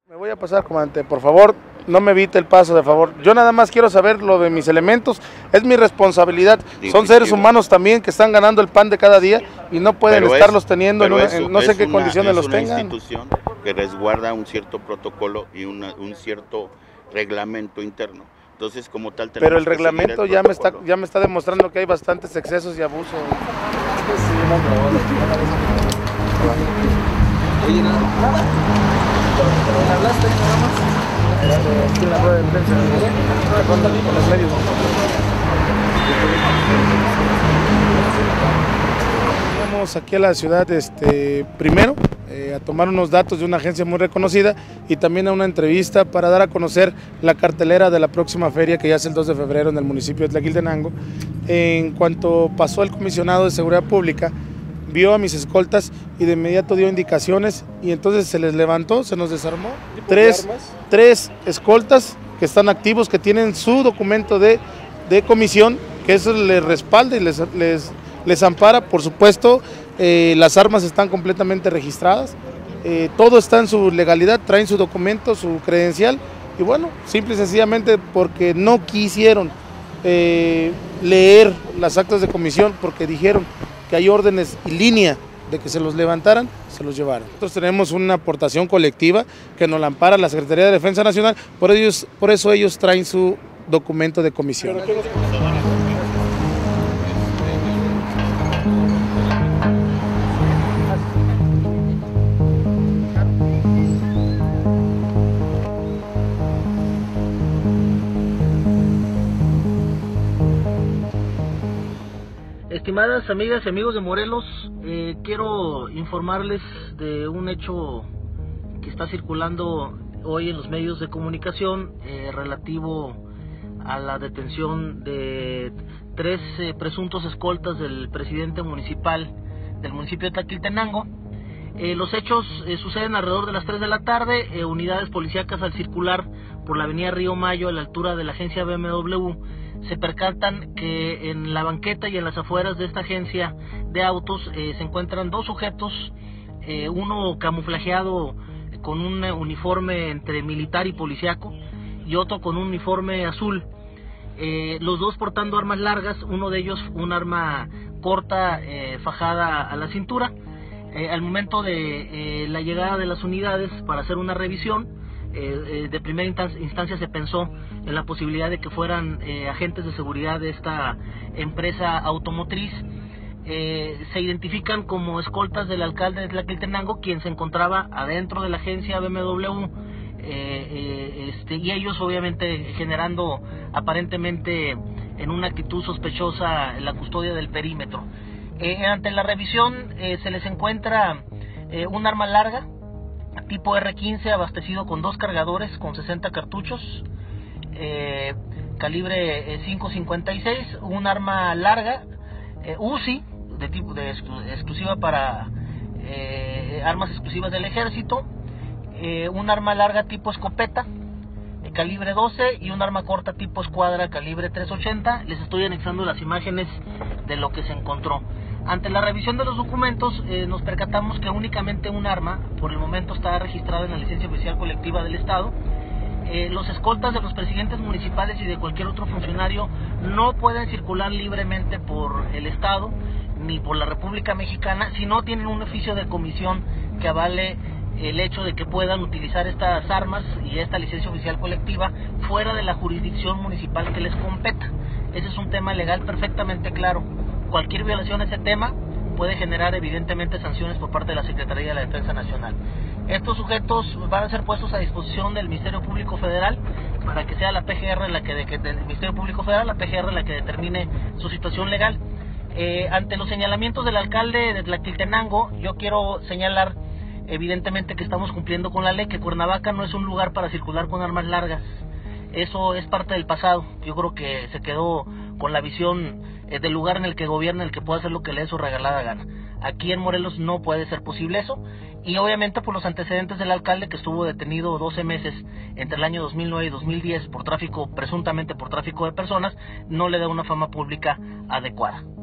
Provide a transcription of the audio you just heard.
Me voy a pasar, comandante, por favor, no me evite el paso, de favor. Yo nada más quiero saber lo de mis elementos, es mi responsabilidad. Son seres humanos también que están ganando el pan de cada día y no pueden estarlos teniendo en no sé qué condiciones los tengan. Es una institución que resguarda un cierto protocolo y un cierto reglamento interno. Entonces, como tal, pero el reglamento ya me está demostrando que hay bastantes excesos y abusos. Oye, nada. ¿Le hablaste nada más? En la rueda de prensa. Con los medios. Vamos aquí a la ciudad primero a tomar unos datos de una agencia muy reconocida y también a una entrevista para dar a conocer la cartelera de la próxima feria que ya es el 2 de febrero en el municipio de Tlaquiltenango. En cuanto pasó el comisionado de Seguridad Pública, vio a mis escoltas y de inmediato dio indicaciones y entonces se les levantó, se nos desarmó. Tres escoltas que están activos, que tienen su documento de comisión, que eso les respalda y les ampara. Por supuesto, las armas están completamente registradas, todo está en su legalidad, traen su documento, su credencial y bueno, simple y sencillamente porque no quisieron leer las actas de comisión, porque dijeron que hay órdenes y línea de que se los levantaran, se los llevaron. Nosotros tenemos una aportación colectiva que nos la ampara la Secretaría de Defensa Nacional, por eso ellos traen su documento de comisión. Estimadas amigas y amigos de Morelos, quiero informarles de un hecho que está circulando hoy en los medios de comunicación relativo a la detención de 3 presuntos escoltas del presidente municipal del municipio de Tlaquiltenango. Los hechos suceden alrededor de las 3 de la tarde. Unidades policíacas al circular por la avenida Río Mayo a la altura de la agencia BMW se percatan que en la banqueta y en las afueras de esta agencia de autos se encuentran 2 sujetos, uno camuflajeado con un uniforme entre militar y policíaco y otro con un uniforme azul, los 2 portando armas largas, uno de ellos un arma corta fajada a la cintura. Al momento de la llegada de las unidades para hacer una revisión, de primera instancia se pensó en la posibilidad de que fueran agentes de seguridad de esta empresa automotriz. Se identifican como escoltas del alcalde de Tlaquiltenango, quien se encontraba adentro de la agencia BMW, y ellos obviamente generando aparentemente en una actitud sospechosa la custodia del perímetro. Ante la revisión se les encuentra un arma larga tipo R15 abastecido con 2 cargadores con 60 cartuchos, calibre 5.56, un arma larga UCI exclusiva para armas exclusivas del ejército, un arma larga tipo escopeta calibre 12 y un arma corta tipo escuadra calibre 380. Les estoy anexando las imágenes de lo que se encontró. Ante la revisión de los documentos nos percatamos que únicamente un arma por el momento está registrada en la licencia oficial colectiva del estado. Los escoltas de los presidentes municipales y de cualquier otro funcionario no pueden circular libremente por el estado ni por la República Mexicana si no tienen un oficio de comisión que avale el hecho de que puedan utilizar estas armas y esta licencia oficial colectiva fuera de la jurisdicción municipal que les competa. Ese es un tema legal perfectamente claro. Cualquier violación a ese tema puede generar evidentemente sanciones por parte de la Secretaría de la Defensa Nacional. Estos sujetos van a ser puestos a disposición del Ministerio Público Federal para que sea la PGR del Ministerio Público Federal, la PGR la que determine su situación legal. Ante los señalamientos del alcalde de Tlaquiltenango, yo quiero señalar evidentemente que estamos cumpliendo con la ley, que Cuernavaca no es un lugar para circular con armas largas. Eso es parte del pasado. Yo creo que se quedó con la visión del lugar en el que gobierna, el que puede hacer lo que le dé su regalada gana. Aquí en Morelos no puede ser posible eso, y obviamente por los antecedentes del alcalde, que estuvo detenido 12 meses entre el año 2009 y 2010 por tráfico, presuntamente por tráfico de personas, no le da una fama pública adecuada.